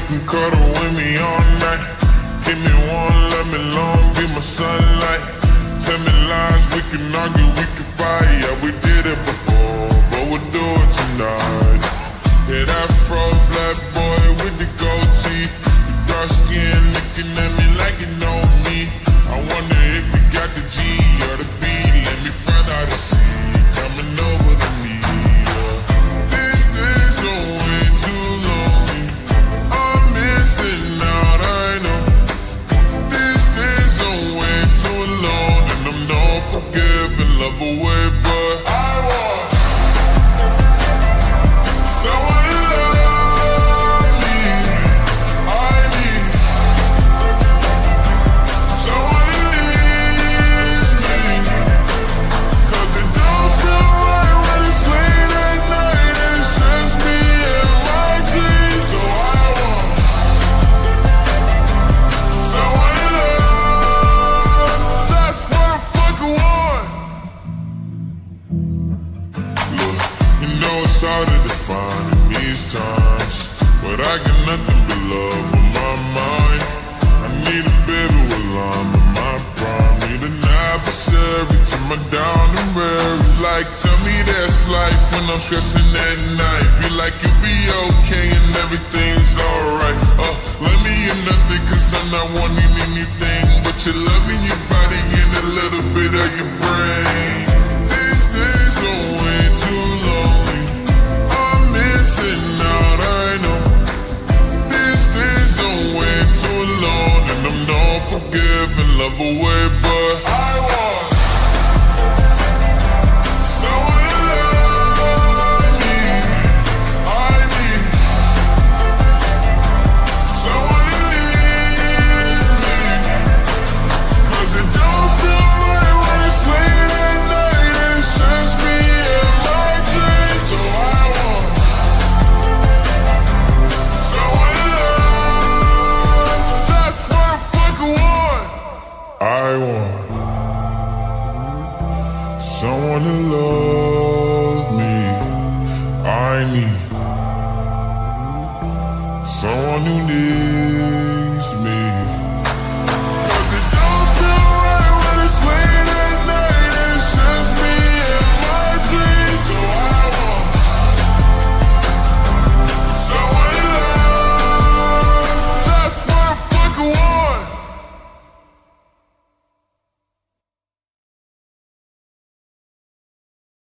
can cuddle with me all night. Give me one, let me long, be my sunlight. Tell me lies, we can argue, we can fight. Yeah, we did it before, but we'll do it tonight. Yeah, that fro black boy with the gold teeth, the dark skin looking at me like you know me. I wonder if you got the G or the B. Let me find out and see coming over to me. This is way too lonely. I'm missing out, I know. This is way too alone, and I'm not forgiving, love away, but I want someone to love me. I need someone to leave me, 'cause it don't feel right when it's late at night. It's just me and my dreams. So I want someone to love. That's what I fucking want. Look, you know it's hard to define in these times, but I got nothing but love on my mind. I need a baby while I'm in my prime. Need an adversary to my down and weary. Like, tell me that's life when I'm stressing at night. Be like you'll be okay and everything's alright. Let me in nothing 'cause I'm not wanting anything but your love in your body and a little bit of your brain. These days are way too lonely. I'm missing out, I know. These days are way too alone, and I'm not forgiving, love away, but I want someone to love me. I need someone to leave me, 'cause it don't feel right when it's late at night. It's just me and my dreams. So I want someone to love. That's what I fucking want. I want someone to love me. I need someone who needs